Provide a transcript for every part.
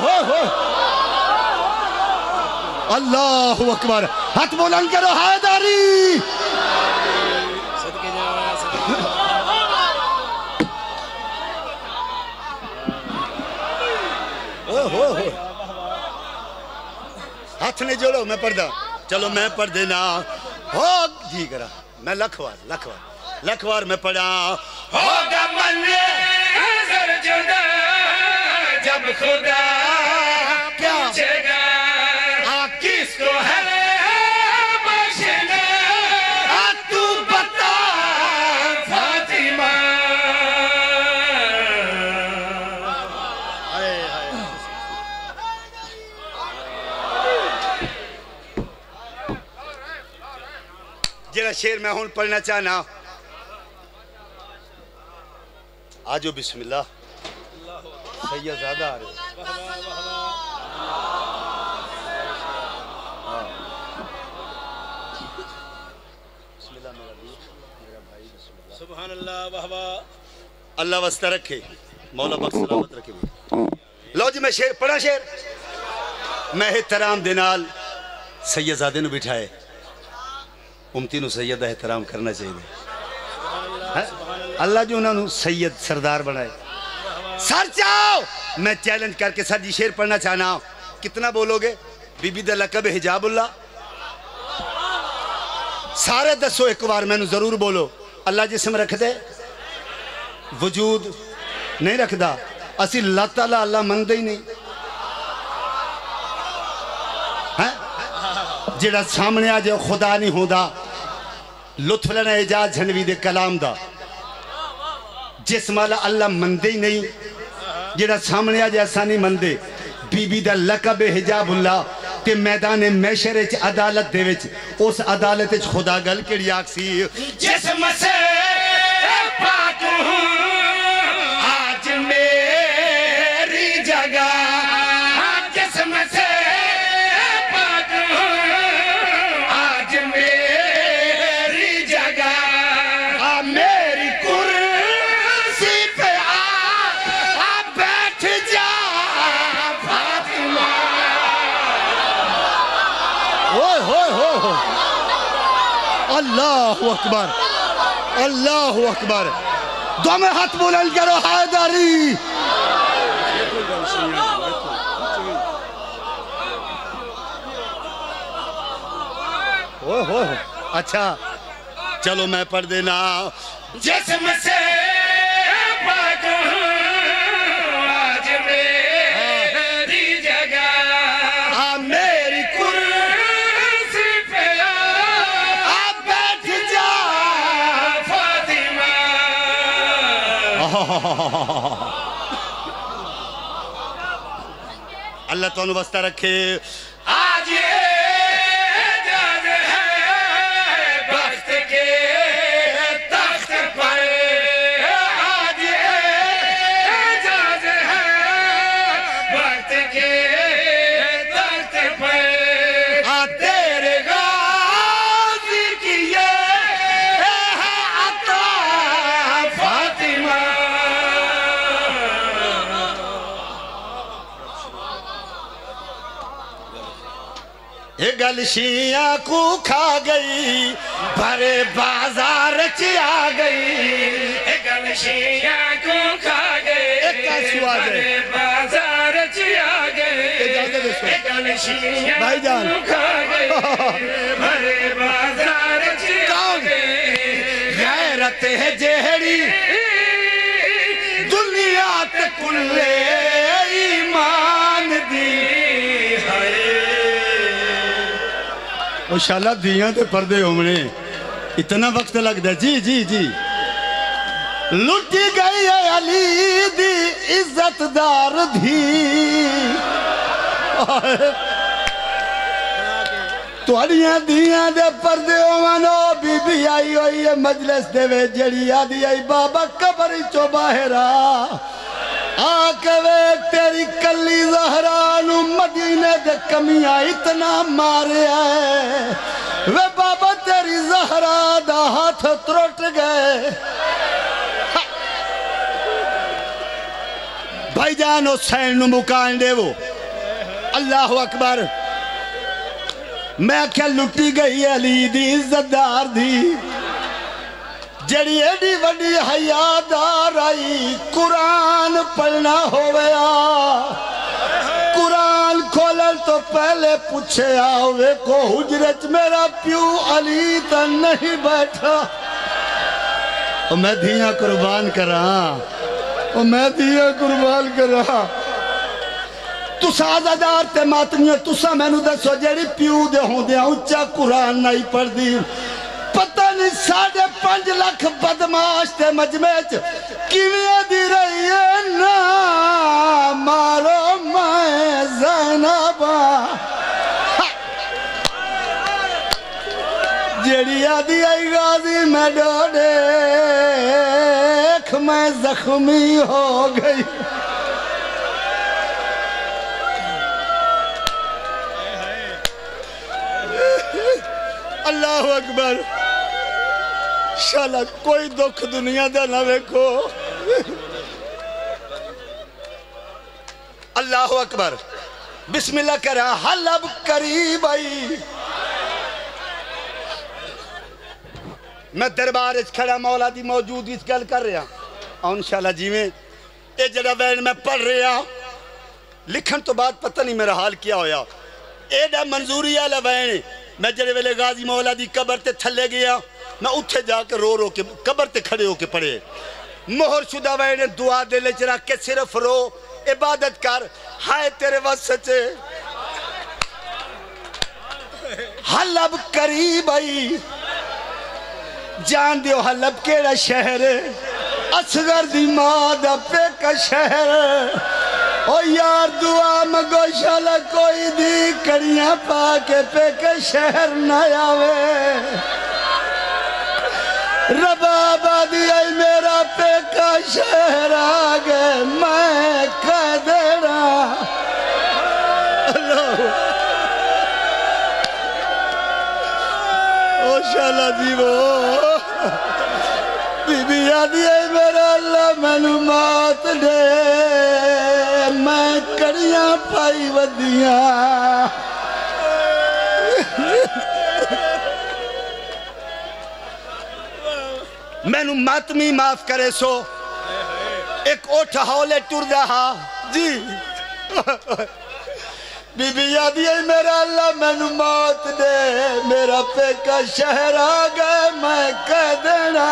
اللہ اکبر ہاتھ بلند کرو حیدری ہاتھ نہیں جوڑو میں پڑھ چلو میں پڑھ دینا ہو جی کرا میں لکھ وار میں پڑھا ہوگا منظر جدا جب خدا پوچھے گا کس کو ہے بخشنا تو بتا فاطمہ جیڑا شیر میں ہون پڑھنا چاہنا آجو بسم اللہ سید زیادہ آ رہے بسم اللہ میرا بھائی بسم اللہ سبحان اللہ واہ اللہ واسطہ رکھے مولا پاک سلامت رکھے لو جی میں شیر پڑھا شیر میں احترام دینال سید زادے نو بٹھائے امتی نو سید احترام کرنا چاہیے اللہ جو انہوں نے سید سردار بنائے سر چاہو میں چیلنج کر کے سر جی شیر پڑھنا چاہنا ہوں کتنا بولو گے بی بی دا لقب حجاب اللہ سارے دسو ایک بار میں نے ضرور بولو اللہ جسم رکھ دے وجود نہیں رکھ دا اسی اللہ تعالیٰ اللہ مند ہی نہیں جیڑا سامنے آ جائے خدا نہیں ہوں دا لطف لنا اجاز جھنوی دے کلام دا جس مالا اللہ مندے ہی نہیں جیڑا سامنے آ جائے ایسا نہیں مندے بی بی دا لقب حجاب اللہ تے میدان میشر اچ عدالت دے وچ اس عدالت اچ خدا گل کیڑی آکسی جسم سے پاک ہوں آج میری جگہ جسم سے پاک ہوں آج میری جگہ میری کرسی پہ آ بیٹھ جا فاطمہ اللہ اکبر اللہ اکبر دو میں ہاتھ بلند کرو حیدری اچھا چلو میں پڑھ دینا جسم سے پاک ہوں آج میری جگہ میری کرسی پہ آ بیٹھ جا فاطمہ اللہ تو واسطہ رکھے آج اعجاز ہے بخت کے تخت پر آج اعجاز ہے بخت کے تخت پر تیرے غازی کی یہ ہے عطا فاطمہ ایک گل شیعہ کو کھا گئی بھرے بازار چیا گئی ایک گل شیعہ کو کھا گئی ایک کیسو آ گئے بھرے بازار چیا گئی ایک گل شیعہ بھائی جان کو کھا گئی بھرے بازار چیا گئی غیرت ہے جہری دنیا تے کلے ایمان دی انشاءاللہ دیاں تے پردے ہومنے اتنا وقت لگ دا جی جی جی لٹی گئی ہے علی دی عزت دار دھی توڑیاں دیاں دے پردے ہومنو بی بی آئی ہوئی ہے مجلس دے وے جڑی آدھی آئی بابا قبری چو باہرہ آکے وے تیری کلی زہرانو مدینے دے کمیاں اتنا مارے آئے وے بابا تیری زہرہ دا ہاتھ تروٹ گئے بھائی جان حسین نو مکان دے وہ اللہ اکبر میں کیا لٹی گئی علی دی عزت دار دی جڑی ایڈی وڈی حیادار آئی قرآن پڑھنا ہویا قرآن کھولن تو پہلے پوچھے آوے کو حجرت میرا پیو علی تا نہیں بیٹھا میں دھیاں قربان کراں تسا آزادار تے ماتمیاں تسا میں نو دسو جیڑی پیو دے ہوں دے اونچا قرآن نہیں پڑھ دی پتہ نہیں 5.5 لاکھ بدماش تے مجمع کیویں دی رہی ہے نا مارو میں زینبا جیڑی آدھی آئی غازی میں ڈوڑیک میں زخمی ہو گئی اللہ اکبر شالا کوئی دکھ دنیا دے نہ ویکھو اللہ اکبر بسم اللہ کرا حل اب قریب آئی میں دربار اس کھڑا مولا دی موجود اس گل کر رہا اور انشاءاللہ جی میں اے جڑا وین میں پڑھ رہا لکھن تو بعد پتہ نہیں میرا حال کیا ہویا اے دا منظوری آلہ وین میں جڑے ویلے غازی مولا دی قبر تے تھلے گیا میں اتھے جا کے رو کے قبر تے کھڑے ہو کے پڑھے مہر شدہ وین دعا دے لے چرا کے صرف رو عبادت کر ہائے تیرے وقت سچے حلب قریب آئی جان دیو حلب کیڑا شہر اصغر دی مادہ پہ کا شہر او یار دعا مگو شالا کوئی دی کڑیاں پاکے پہ کے شہر نہ آوے ربابہ دی آئی میرا پہ کا شہر آگے میں کہہ دینا اللہ او شالا جی وہ بی بی آدھی آئی میرا اللہ معلومات دے میں کڑیاں پائی ودیاں میں نو ماتمی معاف کرے سو ایک اوٹھ ہولے ٹر دہا جی بی بی یادی ہے میرا اللہ میں نو موت دے میرا پہ کا شہر آگئے میں کہہ دینا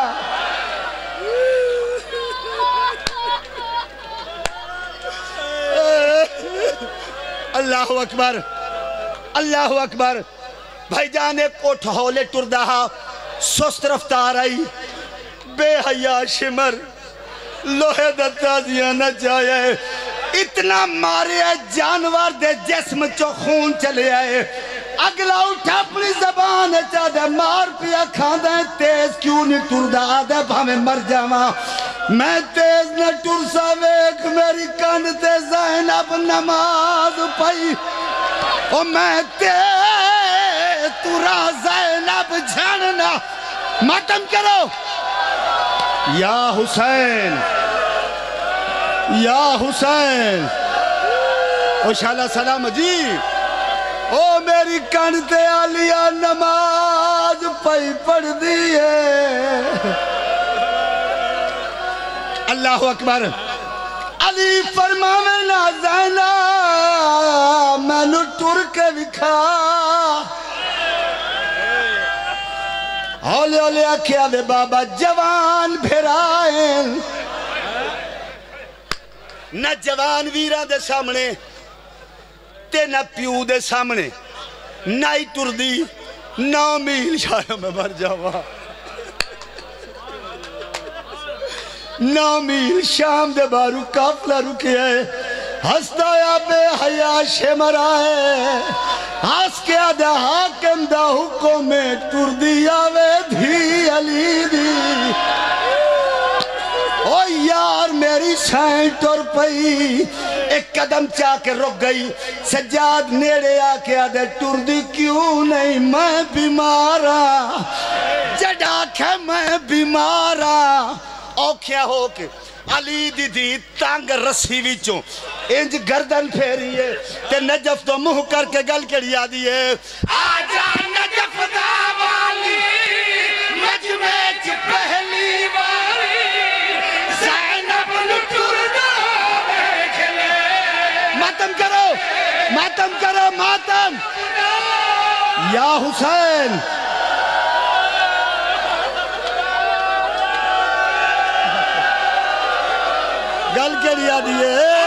اللہ اکبر اللہ اکبر بھائی جان ایک اوٹھ ہولے ٹر دہا سست رفتار آئی بے حیاء شمر لوہے دتازیاں نہ جائے اتنا مارے ہے جانور دے جسم چو خون چلے آئے اگلا اٹھا اپنی زبان چاہ دے مار پیا کھان دے تیز کیوں نہیں ٹر دا دے بھامے مر جاواں میں تیز نہ ٹر سا ویک میری کان تے زینب نماز پائی اور میں تیز تورا زینب جھاننا ماتم کرو یا حسین یا حسین او شالا سلام جی او میری کانتے آلیا نماز پائی پڑھ دیئے اللہ اکبر علی فرماوے نا زینہ میں نو ٹر کے وکھا ہولے ہولے آکھیا دے بابا جوان بھرائیں نہ جوان ویرہ دے سامنے تے نہ پیو دے سامنے نہ ہی ٹر دی 9 میل شاید میں مر جاواں 9 میل شام دے بارو کافلہ رکے ہے ہستا یا بے حیاء شمر آئے ہس کے آدھا حاکم دا حکم میں ٹر دیا وے دھی علی دی او یار میری سائن ٹر پئی ایک قدم چاہ کے رک گئی سجاد نیڑے آکے آدھے ٹر دی کیوں نہیں میں بیمارا جڑا کھے میں بیمارا اوکھیا ہو کے علی دی دی تانگ رسی ویچوں انج گردن پھیریے تے نجف تو منہ کر کے گل کڑی آدیے آجا نجف دا والی مجمع چ پہلی والی زینب لٹر دا بیٹھلے ماتم کرو ماتم کرو ماتم یا حسین گل کڑی آدیے